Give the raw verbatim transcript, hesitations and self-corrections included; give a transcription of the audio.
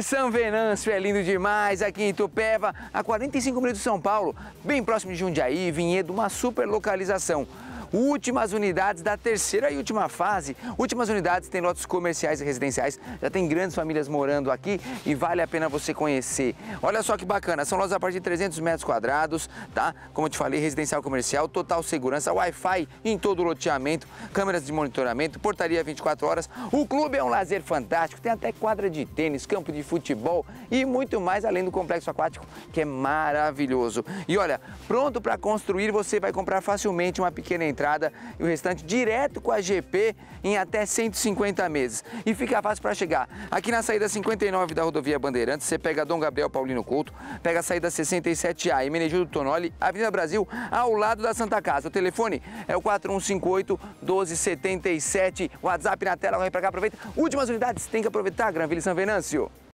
E São Venâncio é lindo demais, aqui em Itupeva, a quarenta e cinco minutos de São Paulo, bem próximo de Jundiaí, Vinhedo, uma super localização. Últimas unidades da terceira e última fase. Últimas unidades tem lotes comerciais e residenciais. Já tem grandes famílias morando aqui e vale a pena você conhecer. Olha só que bacana, são lotes a partir de trezentos metros quadrados, tá? Como eu te falei, residencial comercial, total segurança, Wi-Fi em todo o loteamento, câmeras de monitoramento, portaria vinte e quatro horas. O clube é um lazer fantástico, tem até quadra de tênis, campo de futebol e muito mais, além do complexo aquático, que é maravilhoso. E olha, pronto para construir, você vai comprar facilmente uma pequena entrada e o restante direto com a G P em até cento e cinquenta meses. E fica fácil para chegar. Aqui na saída cinquenta e nove da rodovia Bandeirantes, você pega Dom Gabriel Paulino Couto, pega a saída sessenta e sete A, Hermenegildo Tonoli, Avenida Brasil, ao lado da Santa Casa. O telefone é o quatro um cinco oito, um dois sete sete. WhatsApp na tela, corre para cá, aproveita. Últimas unidades, tem que aproveitar, Granville e São Venâncio.